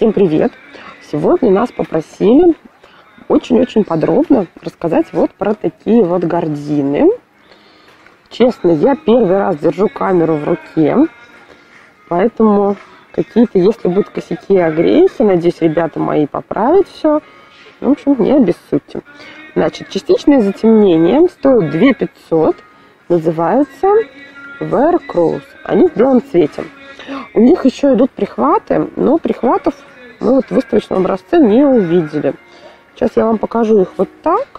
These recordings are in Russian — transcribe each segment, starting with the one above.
Всем привет! Сегодня нас попросили очень-очень подробно рассказать вот про такие вот гардины. Честно, я первый раз держу камеру в руке, поэтому какие-то, если будут косяки и огрехи, надеюсь, ребята мои поправят все. В общем, не обессудьте. Значит, частичное затемнение стоит 2500, называются Wear Cruise. Они в белом цвете. У них еще идут прихваты, но прихватов мы вот в выставочном образце не увидели. Сейчас я вам покажу их вот так.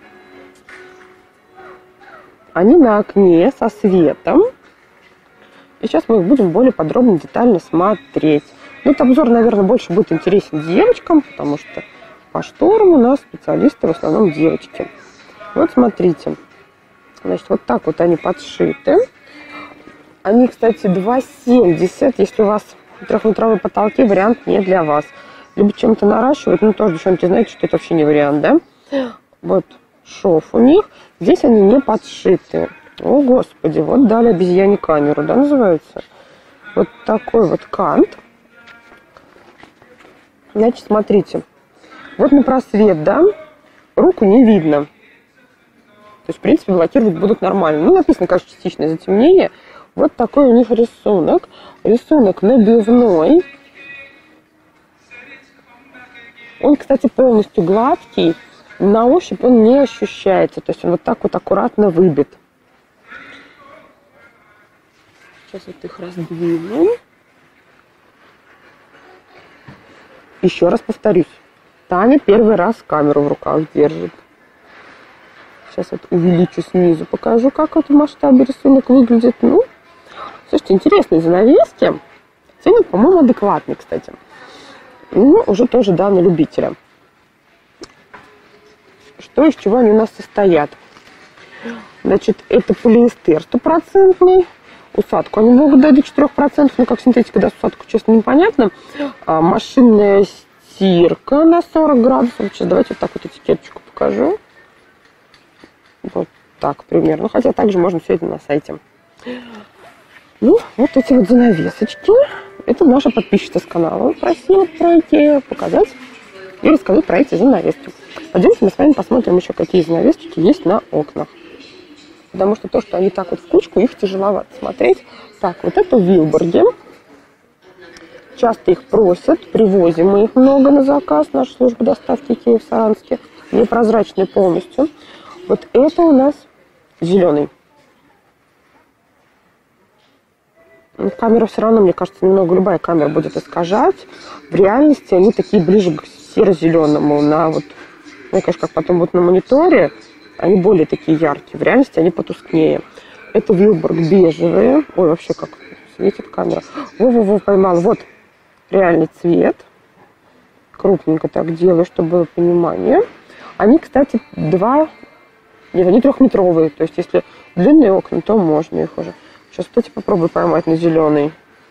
Они на окне со светом. И сейчас мы их будем более подробно, детально смотреть. Ну, этот обзор, наверное, больше будет интересен девочкам, потому что по шторам у нас специалисты в основном девочки. Вот смотрите. Значит, вот так вот они подшиты. Они, кстати, 2,70. Если у вас трехметровые потолки, вариант не для вас. Либо чем-то наращивать, ну тоже, девчонки, знаете, что это вообще не вариант, да? Вот шов у них. Здесь они не подшиты. О, Господи, вот дали обезьяне камеру, да, называется? Вот такой вот кант. Значит, смотрите. Вот на просвет, да, руку не видно. То есть, в принципе, блокировать будут нормально. Ну, написано, конечно, частичное затемнение. Вот такой у них рисунок. Рисунок набивной. Он, кстати, полностью гладкий. На ощупь он не ощущается. То есть он вот так вот аккуратно выбит. Сейчас вот их раздвину. Еще раз повторюсь. Таня первый раз камеру в руках держит. Сейчас вот увеличу снизу, покажу, как вот в масштабе рисунок выглядит. Ну, слушайте, интересные занавески. Ценник, по-моему, адекватный, кстати. Ну, уже тоже, да, на любителя. Что, из чего они у нас состоят? Значит, это полиэстер стопроцентный. Усадку они могут дать до 4%, но как синтетика даст усадку, честно, непонятно. Машинная стирка на 40 градусов. Сейчас давайте вот так вот этикеточку покажу. Вот так примерно. Хотя также можно все это на сайте. Ну, вот эти вот занавесочки. Это наша подписчица с канала просила пройти, показать и рассказать про эти занавески. Пойдемте мы с вами посмотрим еще, какие занавесочки есть на окнах. Потому что то, что они так вот в кучку, их тяжеловато смотреть. Так, вот это вилборги. Часто их просят, привозим мы их много на заказ. Наша служба доставки Икеа в Саранске. Непрозрачные полностью. Вот это у нас зеленый. Камера все равно, мне кажется, немного любая камера будет искажать. В реальности они такие ближе к серо-зеленому. На вот, ну, конечно, как потом вот на мониторе, они более такие яркие. В реальности они потускнее. Это вилборг бежевые. Ой, вообще как светит камера. Во-во-во, поймала. Вот реальный цвет. Крупненько так делаю, чтобы было понимание. Они, кстати, они трехметровые. То есть, если длинные окна, то можно их уже. Сейчас, кстати, попробую поймать на зеленый.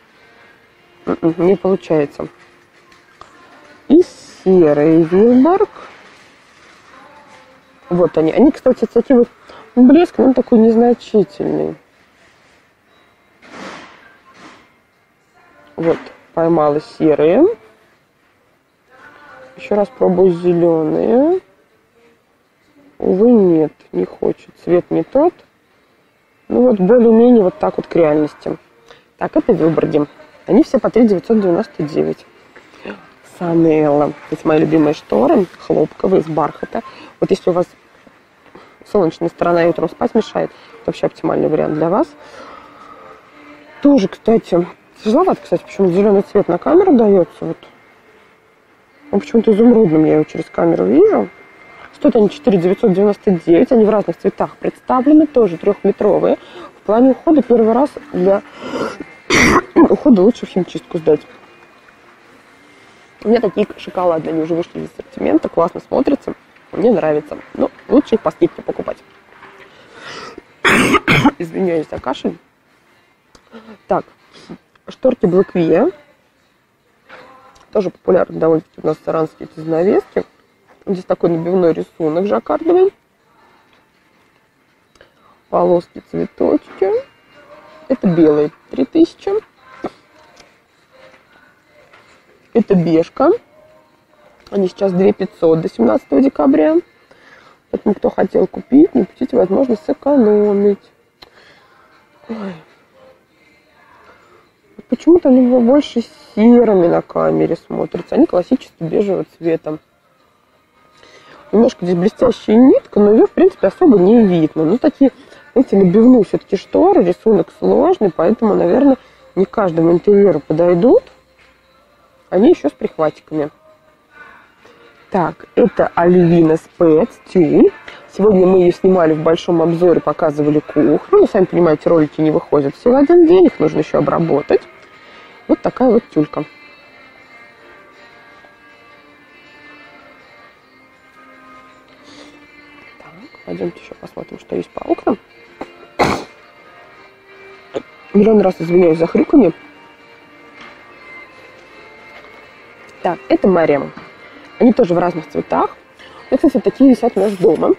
Не получается. И серый вилборг. Вот они. Они, кстати, с таким вот блеском, он такой незначительный. Вот, поймала серые. Еще раз пробую зеленые. Увы, нет, не хочет. Цвет не тот. Ну вот, более-менее вот так вот к реальности. Так, это вилборги. Они все по 3999. Санелла. Это мои любимые шторы. Хлопковые, из бархата. Вот если у вас солнечная сторона и утром спать мешает, это вообще оптимальный вариант для вас. Тоже, кстати, тяжеловато, кстати, почему зеленый цвет на камеру дается. Вот. Он почему-то изумрудным я его через камеру вижу. Стоят они 4999, они в разных цветах представлены, тоже трехметровые. В плане ухода первый раз для ухода лучше в химчистку сдать. У меня такие шоколадные, они уже вышли из ассортимента, классно смотрятся, мне нравится. Но лучше их по скидке покупать. Извиняюсь за кашель. Так, шторки Блэквия. Тоже популярны довольно-таки у нас в Саранске эти занавески. Здесь такой набивной рисунок жаккардовый. Полоски, цветочки. Это белые 3000. Это бежка. Они сейчас 2500 до 17 декабря. Поэтому, кто хотел купить, не упустите возможность сэкономить. Ой. Почему-то они больше серыми на камере смотрятся. Они классически бежевого цвета. Немножко здесь блестящая нитка, но ее, в принципе, особо не видно. Ну, такие, знаете, набивные все-таки шторы, рисунок сложный, поэтому, наверное, не каждому интерьеру подойдут. Они еще с прихватиками. Так, это Альвина Спец тюль. Сегодня мы ее снимали в большом обзоре, показывали кухню. Ну, сами понимаете, ролики не выходят все в один день, их нужно еще обработать. Вот такая вот тюлька. Так, пойдемте еще посмотрим, что есть по окнам. Миллион раз извиняюсь за хрюканье. Так, это Марем. Они тоже в разных цветах. И, кстати, такие висят у нас дома.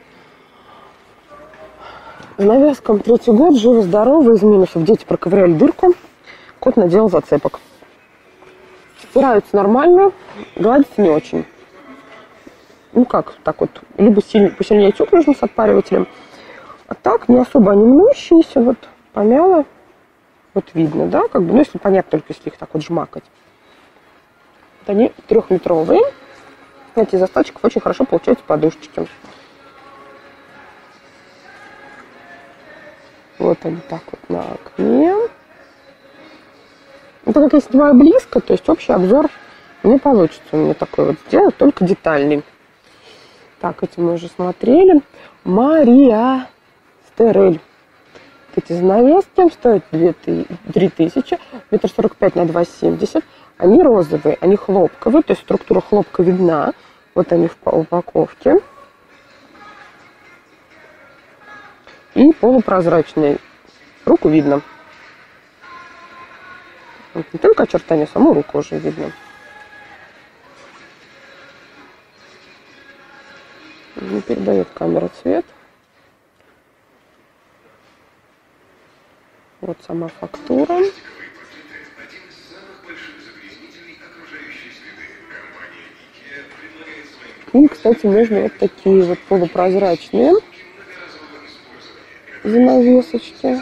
Занавескам 3-й год, живо-здорово, из минусов. Дети проковыряли дырку, кот наделал зацепок. Стираются нормально, гладится не очень. Ну как, так вот, либо посильнее тюк нужно с отпаривателем, а так не особо они мнущиеся, вот помяло, вот видно, да, как бы, ну если понятно, только если их так вот жмакать. Вот они 3-литровые. Знаете, из остаточков очень хорошо получаются подушечки. Вот они так вот на окне. Ну, так как я снимаю близко, то есть общий обзор не получится у меня такой вот сделать, только детальный. Так, эти мы уже смотрели. Мария Стерель. Эти занавески стоят 3000, 1,45 на 2,70. Они розовые, они хлопковые, то есть структура хлопка видна. Вот они в упаковке. И полупрозрачные. Руку видно. Вот не только очертания, саму руку уже видно. Не передает камера цвет. Вот сама фактура. И, кстати, можно вот такие вот полупрозрачные занавесочки.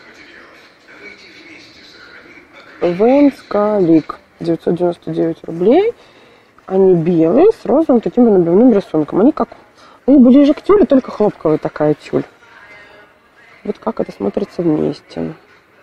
Венскалик. 999 рублей. Они белые, с розовым таким набивным рисунком. Они как... Они ближе к тюлю, только хлопковая такая тюль. Вот как это смотрится вместе.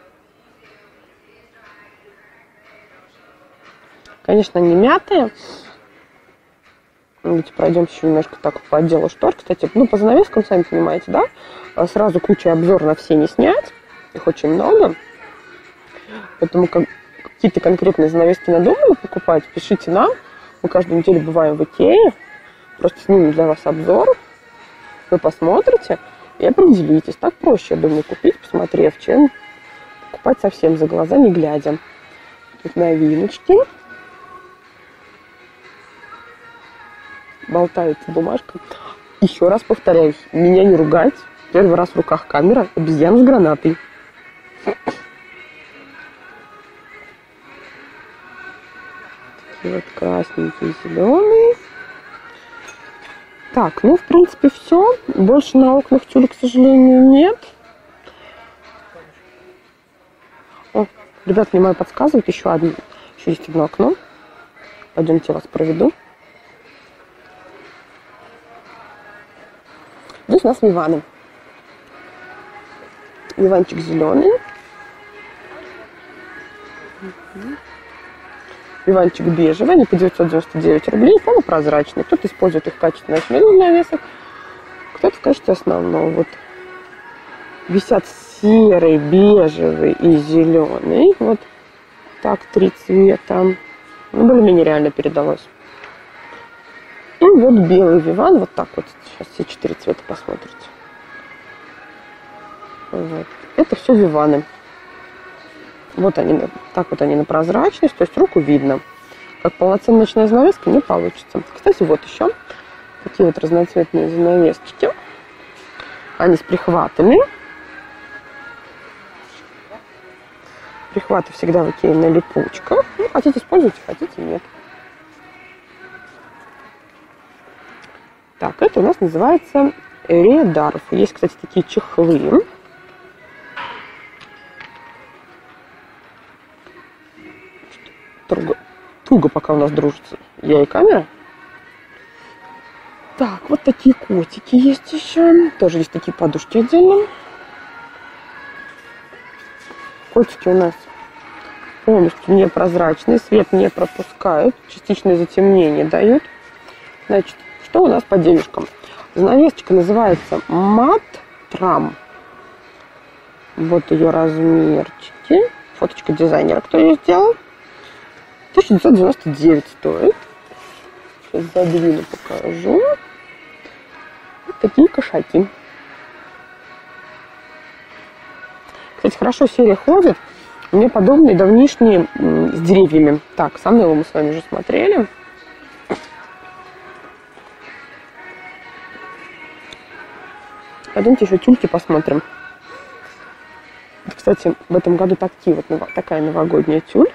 Конечно, они мятые. Давайте пройдемся еще немножко так по отделу штор. Кстати, ну, по занавескам, сами понимаете, да? Сразу куча обзор на все не снять. Их очень много. Поэтому какие-то конкретные занавески надумали покупать, пишите нам. Мы каждую неделю бываем в Икее. Просто снимем для вас обзор. Вы посмотрите и определитесь. Так проще, я думаю, купить, посмотрев, чем покупать совсем за глаза, не глядя. Тут новиночки. Болтается бумажка. Еще раз повторяюсь, меня не ругать. Первый раз в руках камера, обезьяна с гранатой. Такие вот красненькие, зеленые. Так, ну, в принципе, все. Больше на окнах тюля, к сожалению, нет. О, ребят, мне подсказывают, еще есть одно окно. Пойдемте, я вас проведу. Здесь у нас виваны. Виванчик зеленый. Виванчик бежевый, они по 999 рублей, полупрозрачный. Кто-то использует их в качестве ночных занавесок, кто-то в качестве основного. Вот висят серый, бежевый и зеленый. Вот так 3 цвета. Ну, более-менее реально передалось. И вот белый виван, вот так вот. Сейчас все 4 цвета посмотрите. Вот. Это все виваны. Вот они, так вот они на прозрачность, то есть руку видно. Как полноценная ночная занавеска не получится. Кстати, вот еще такие вот разноцветные занавесочки. Они с прихватами. Прихваты всегда в Икее на липучках. Ну, хотите используйте, хотите нет. Так, это у нас называется Редарф. Есть, кстати, такие чехлы. Туго пока у нас дружится я и камера. Так, вот такие котики есть еще. Тоже есть такие подушки отдельно. Котики у нас полностью непрозрачные, свет не пропускают, частичное затемнение дают. Значит, что у нас по денежкам? Занавесочка называется Матрам. Вот ее размерчики. Фоточка дизайнера, кто ее сделал. 1999 стоит. Сейчас задвину, покажу. Вот такие кошаки. Кстати, хорошо серия ходит. У меня подобные давнишние с деревьями. Так, Санеллу мы с вами уже смотрели. Пойдемте еще тюльки посмотрим. Кстати, в этом году такая новогодняя тюль.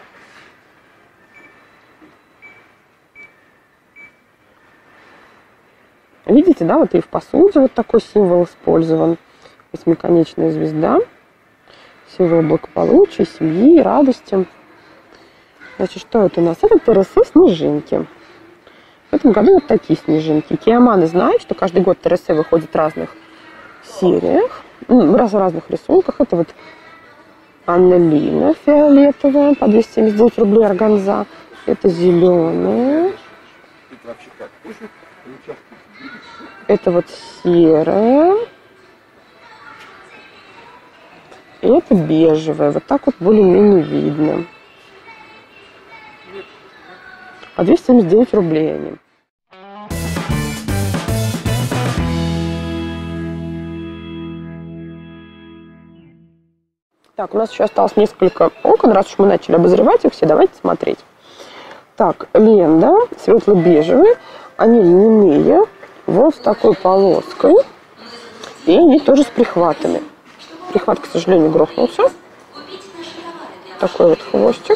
Видите, да, вот и в посуде вот такой символ использован. Восьмиконечная звезда. Символ благополучия, семьи, радости. Значит, что это у нас? Это ТРС снежинки. В этом году вот такие снежинки. Киоманы знают, что каждый год ТРС выходит в разных сериях, в разных рисунках. Это вот Анна-Лина фиолетовая по 279 рублей органза. Это зеленая. Это вот серая. И это бежевая. Вот так вот более-менее видно. По 279 рублей они. Так, у нас еще осталось несколько окон. Раз уж мы начали обозревать их все, давайте смотреть. Так, ленда светло-бежевые. Они льняные. Вот с такой полоской. И они тоже с прихватами. Прихват, к сожалению, грохнулся. Такой вот хвостик.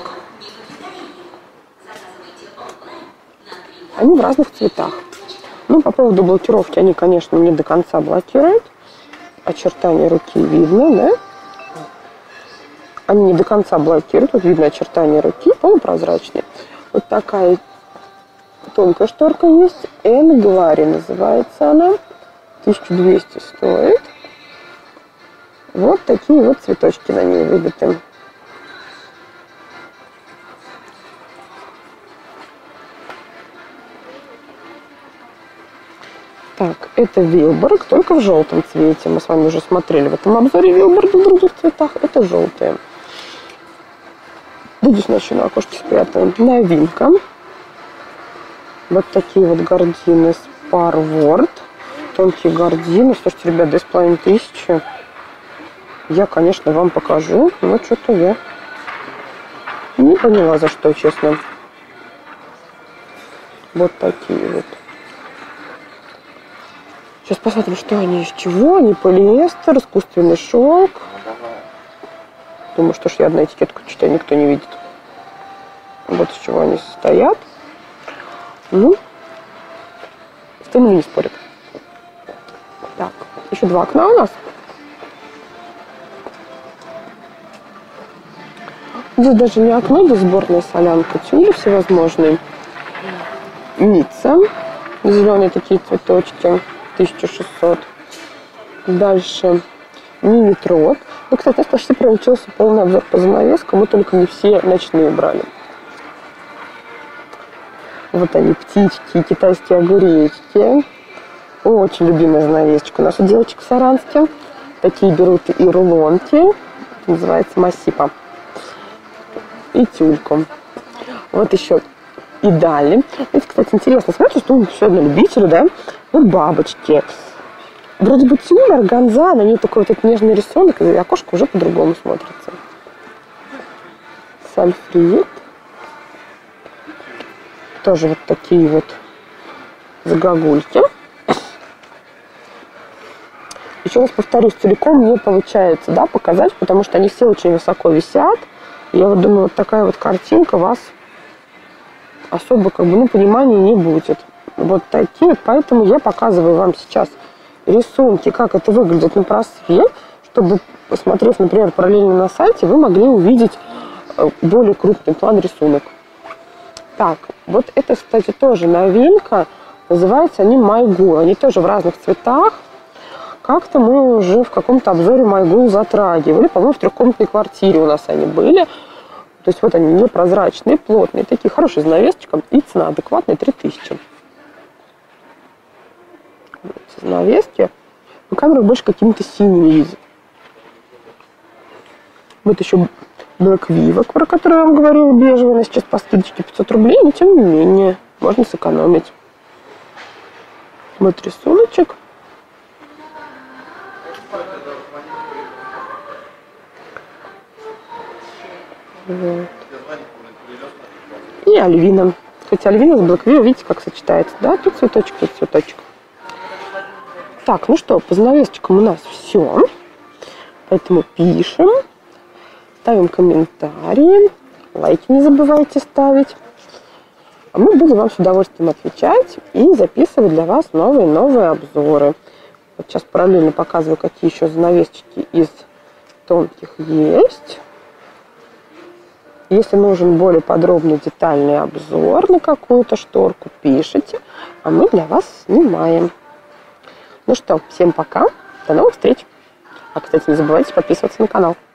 Они в разных цветах. Ну, по поводу блокировки, они, конечно, не до конца блокируют. Очертания руки видно, да? Они не до конца блокируют. Вот видно очертания руки, полупрозрачные. Вот такая тонкая шторка есть. Энгвари называется она. 1200 стоит. Вот такие вот цветочки на ней выбиты. Так, это Вилборг, только в желтом цвете. Мы с вами уже смотрели в этом обзоре Вилборг в других цветах. Это желтые. Видишь, еще на окошке спрятаем. Новинка. Вот такие вот гардины Sparword. Тонкие гардины. Слушайте, ребят, 2500. Я, конечно, вам покажу, но что-то я не поняла, за что, честно. Вот такие вот. Сейчас посмотрим, что они, из чего. Они полиэстер, искусственный шелк. Думаю, что ж я одна этикетку читаю, никто не видит. Вот из чего они состоят. Ну, с тем не спорят. Так, еще два окна у нас. Здесь даже не окно, здесь сборная солянка, тюли всевозможные. Ницца. Зеленые такие цветочки. 1600. Дальше мини-трот. Ну, кстати, у нас почти получился полный обзор по занавескам. Мы только не все ночные брали. Вот они, птички, китайские огуречки. Очень любимая занавесочка у нас у девочек в Саранске. Такие берут и рулонки. Называется массипа. И тюльку. Вот еще и дали. Это, кстати, интересно. Смотрите, что еще одна любитель, да? Вот бабочки. Вроде бы тюль, органза, на ней такой вот этот нежный рисунок, и окошко уже по-другому смотрится. Сальфрит. Тоже вот такие вот загогульки. Еще раз повторюсь, целиком не получается, да, показать, потому что они все очень высоко висят. Я вот думаю, вот такая вот картинка вас особо понимания не будет. Вот такие. Поэтому я показываю вам сейчас рисунки, как это выглядит на просве, чтобы, посмотрев, например, параллельно на сайте, вы могли увидеть более крупный план рисунок. Так, вот это, кстати, тоже новинка. Называются они Майгул. Они тоже в разных цветах. Как-то мы уже в каком-то обзоре Майгул затрагивали. По-моему, в трехкомнатной квартире у нас они были. То есть вот они непрозрачные, плотные, такие хорошие занавесочка. И цена адекватная 3000. Занавески. Но камера больше какими-то синими видит. Вот еще Black Viva, про которую я вам говорила, бежевая. Она сейчас по скидочке 500 рублей, но тем не менее можно сэкономить. Вот рисуночек. Вот. И Альвина. Кстати, Альвина с Black Viva, видите, как сочетается. Да, тут цветочек, тут цветочек. Так, ну что, по занавесочкам у нас все. Поэтому пишем, ставим комментарии, лайки не забывайте ставить. А мы будем вам с удовольствием отвечать и записывать для вас новые обзоры. Вот сейчас параллельно показываю, какие еще занавесочки из тонких есть. Если нужен более подробный, детальный обзор на какую-то шторку, пишите, а мы для вас снимаем. Ну что, всем пока, до новых встреч. А, кстати, не забывайте подписываться на канал.